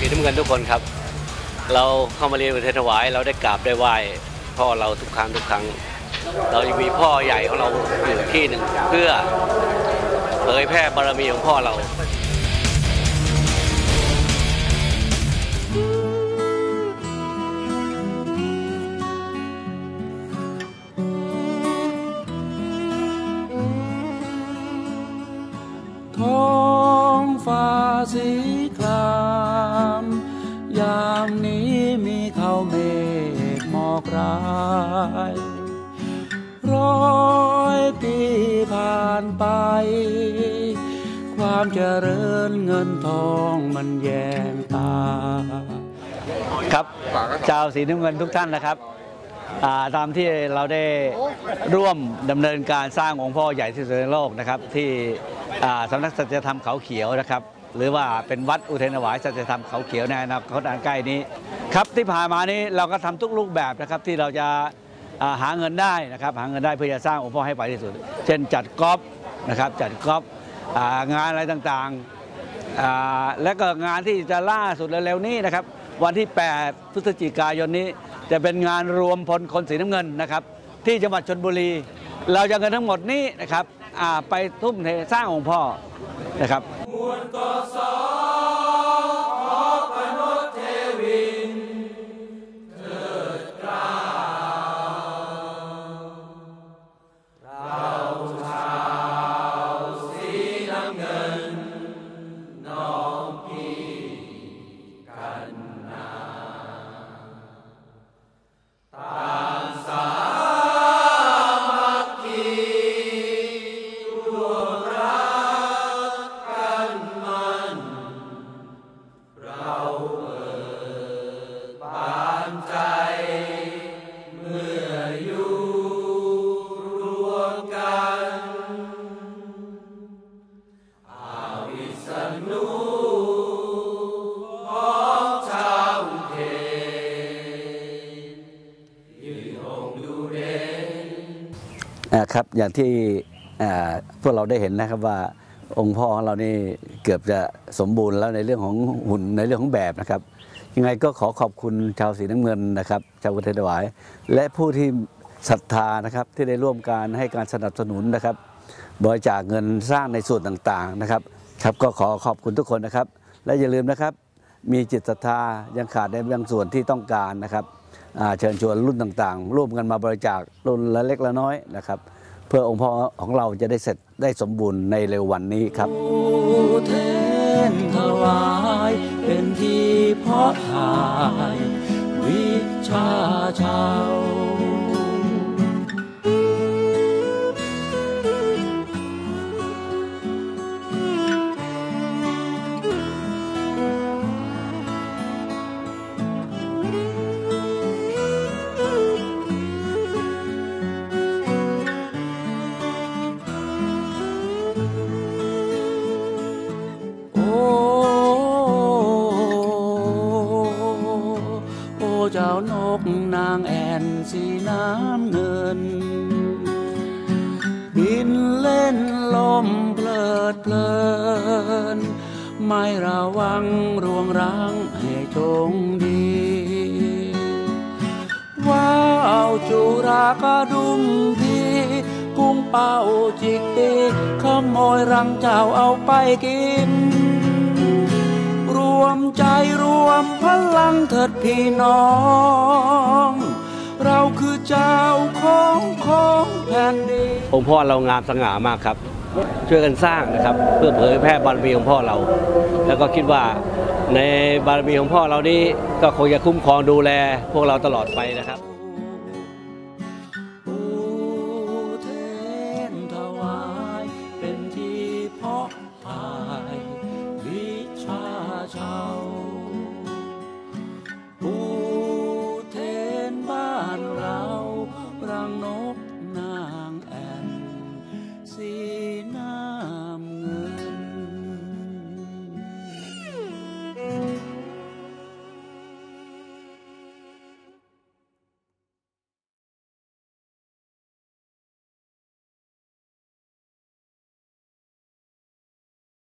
สีน้ำเงินทุกคนครับเราเข้ามาเรียนอุทิศถวายเราได้กราบได้ไหว้พ่อเราทุกครั้งเราจะมีพ่อใหญ่ของเราอยู่ที่หนึ่งเพื่อเผยแพร่บารมีของพ่อเราท้องฟ้าสีครามยามนี้มีเขาเมฆหมอกราย100 ปีผ่านไปความเจริญเงินทองมันแยงตาครับชาวสีน้ำเงินทุกท่านนะครับตามที่เราได้ร่วมดำเนินการสร้างองค์พ่อใหญ่ที่สุดในโลกนะครับที่สำนักสัจธรรมเขาเขียวนะครับหรือว่าเป็นวัดอุเทรนถวายสัจธรรมเขาเขียวในอนาคตอันใกล้นี้ครับที่ผ่านมานี้เราก็ทำทุกรูปแบบนะครับที่เราจะหาเงินได้นะครับหาเงินได้เพื่อจะสร้างองค์พ่อให้ไปที่สุดเช่นจัดกอล์ฟนะครับจัดกอล์ฟงานอะไรต่างๆและก็งานที่จะล่าสุดเร็วๆนี้นะครับวันที่8 พฤศจิกายนนี้จะเป็นงานรวมพลคนสีน้ำเงินนะครับที่จังหวัดชลบุรีเราจะเงินทั้งหมดนี้นะครับไปทุ่มเทสร้างองค์พ่อนะครับครับอย่างที่พวกเราได้เห็นนะครับว่าองค์พ่อของเรานี่เกือบจะสมบูรณ์แล้วในเรื่องของหุ่นในเรื่องของแบบนะครับยังไงก็ขอขอบคุณชาวสีน้ำเงินนะครับชาวอุเทรนถวายและผู้ที่ศรัทธานะครับที่ได้ร่วมการให้การสนับสนุนนะครับบริจาคเงินสร้างในส่วนต่างๆนะครับก็ขอขอบคุณทุกคนนะครับและอย่าลืมนะครับมีจิตศรัทธายังขาดในบางส่วนที่ต้องการนะครับเชิญชวนรุ่นต่างๆร่วมกันมาบริจาครุ่นละเล็กละน้อยนะครับเพื่อองค์พ่อของเราจะได้เสร็จได้สมบูรณ์ในเร็ววันนี้ครับอุเทรถวายเป็นที่เพาะหายวิชาชาวเจ้านกนางแอ่นสีน้ำเงินบินเล่นลมเพลิดเพลินไม่ระวังรวงรังให้จงดีว้าวจุรากระดุมพีพุ่งเป้าจิกตีขโมยรังเจ้าเอาไปกินรวมใจรวมพลังเถิดพี่น้องเราคือเจ้าของแผ่นดินองค์พ่อเรางามสง่ามากครับช่วยกันสร้างนะครับเพื่อเผยแพร่บารมีของพ่อเราแล้วก็คิดว่าในบารมีของพ่อเรานี้ก็คงจะคุ้มครองดูแลพวกเราตลอดไปนะครับนกนางแอ่นสี